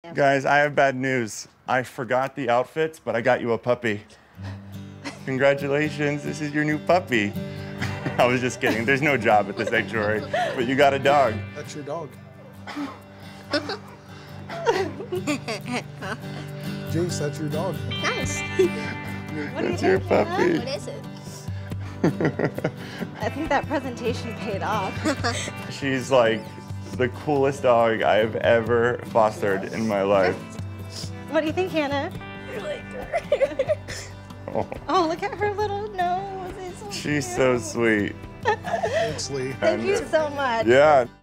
Guys, I have bad news. I forgot the outfits, but I got you a puppy. Congratulations, this is your new puppy. I was just kidding. There's no job at the sanctuary, but you got a dog. That's your dog. Jinx, that's your dog. Nice. That's your puppy. What is it? I think that presentation paid off. She's like the coolest dog I've ever fostered in my life. What do you think, Hannah? You like her. Oh, look at her little nose. It's so She's cute. so sweet. Thanks, Lee. Thank you so much. Yeah.